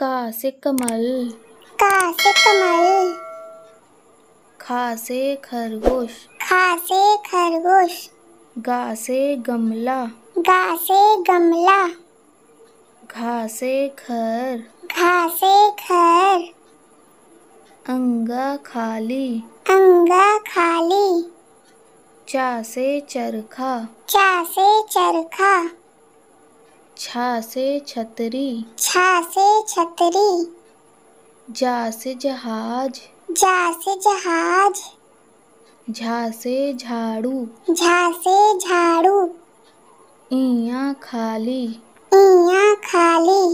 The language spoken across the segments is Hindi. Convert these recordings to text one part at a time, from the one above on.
का से कमल, का से कमल, खा से खरगोश, खा से खरगोश, गा से गमला, गा से गमला, घा से घर, घा से घर, अंगा खाली, अंगा खाली, चा से चरखा, चा से चरखा, छा से छतरी, छा से छतरी, जा से जहाज, जा से जहाज, झा से झाड़ू, झा से झाड़ू, इया खाली, इया खाली,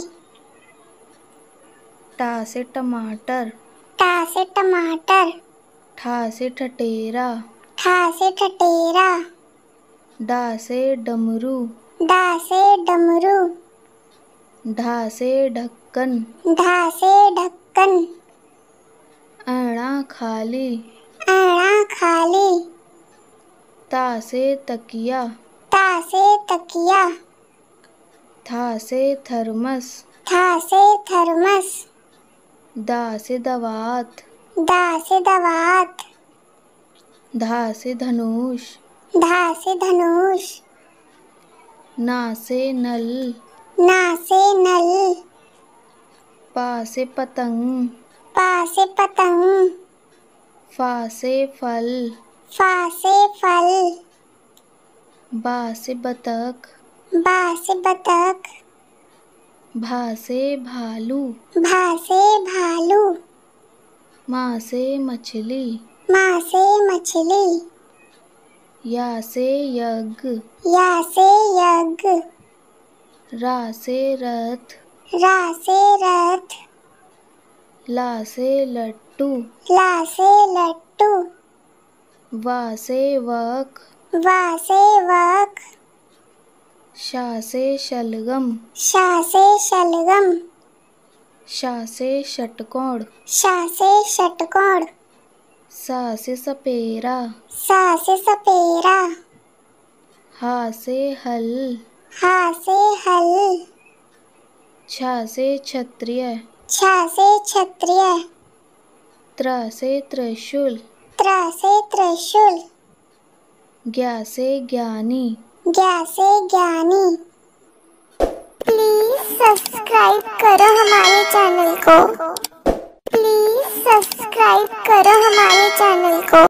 टा से टमाटर, टा से टमाटर, ठा से ठठेरा, ठा से ठठेरा, डा से डमरू, डा से डमरू, ढा से ढक्कन, ढा से ढक्कन, अणा खाली, अणा खाली, ता से तकिया, ता से तकिया, था से थर्मस, था से थर्मस, दा से दवात, दा से दवात, धा से धनुष, धा से धनुष, ना से नल, ना से नल, पा से पतंग, पा से पतंग, फा से फल, फा से फल, बा से बतख, बा से बतख, भा से भालू, भा से भालू, मा से मछली, माँ से मछली, या से यज्ञ, या से यज्ञ, रा से रथ, रा से रथ, ला से लट्टू, ला से लट्टू, वा से वक, वा से वक, शा से शलगम, शा से शलगम, शा से षटकोण, शा से षटकोण, सा से सपेरा, सा से सपेरा, हा से हल, हा से हल, छा से क्षत्रिय, छा से क्षत्रिय, त्रा से त्रिशूल, त्रा से त्रिशूल, ज्ञा से ज्ञानी। ज्ञा से ज्ञानी। प्लीज सब्सक्राइब करो हमारे चैनल को। प्लीज सब्सक्राइब करो हमारे चैनल को।